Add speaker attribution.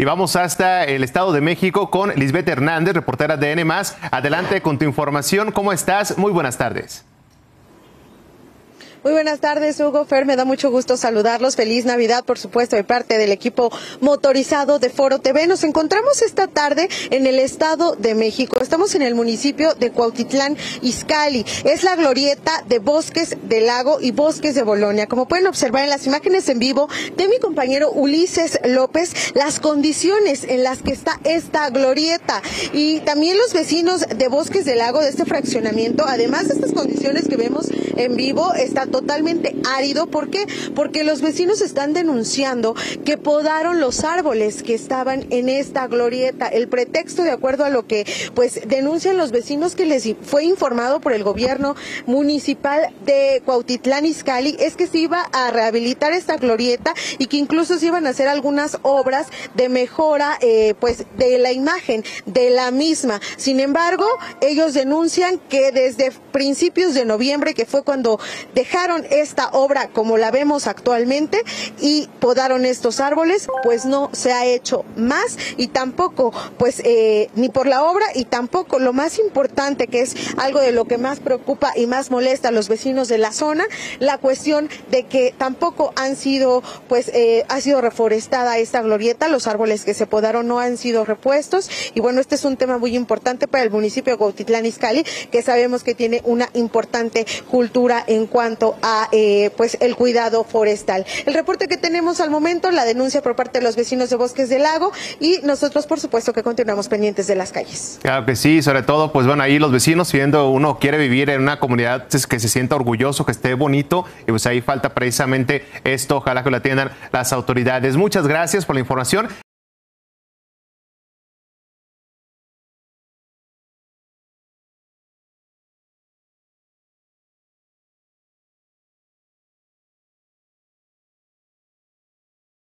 Speaker 1: Y vamos hasta el Estado de México con Lisbeth Hernández, reportera de N+. Adelante con tu información. ¿Cómo estás? Muy buenas tardes.
Speaker 2: Muy buenas tardes, Hugo, Fer, me da mucho gusto saludarlos. Feliz Navidad, por supuesto, de parte del equipo motorizado de Foro TV. Nos encontramos esta tarde en el Estado de México. Estamos en el municipio de Cuautitlán Izcalli. Es la glorieta de Bosques del Lago y Bosques de Bolonia. Como pueden observar en las imágenes en vivo de mi compañero Ulises López, las condiciones en las que está esta glorieta. Y también los vecinos de Bosques del Lago, de este fraccionamiento, además de estas condiciones que vemos en vivo, está totalmente árido. ¿Por qué? Porque los vecinos están denunciando que podaron los árboles que estaban en esta glorieta. El pretexto, de acuerdo a lo que pues denuncian los vecinos que les fue informado por el gobierno municipal de Cuautitlán Izcalli, es que se iba a rehabilitar esta glorieta y que incluso se iban a hacer algunas obras de mejora pues de la imagen de la misma. Sin embargo, ellos denuncian que desde principios de noviembre, que fue cuando dejaron esta obra como la vemos actualmente y podaron estos árboles, pues no se ha hecho más, y tampoco pues ni por la obra, y tampoco lo más importante, que es algo de lo que más preocupa y más molesta a los vecinos de la zona, la cuestión de que tampoco han sido pues ha sido reforestada esta glorieta. Los árboles que se podaron no han sido repuestos, y bueno, este es un tema muy importante para el municipio de Cuautitlán Izcalli, que sabemos que tiene una importante cultura en cuanto a pues el cuidado forestal. El reporte que tenemos al momento, la denuncia por parte de los vecinos de Bosques del Lago, y nosotros por supuesto que continuamos pendientes de las calles.
Speaker 1: Claro que sí, sobre todo pues bueno, ahí los vecinos, viendo, uno quiere vivir en una comunidad que se sienta orgulloso, que esté bonito, y pues ahí falta precisamente esto. Ojalá que lo atiendan las autoridades. Muchas gracias por la información.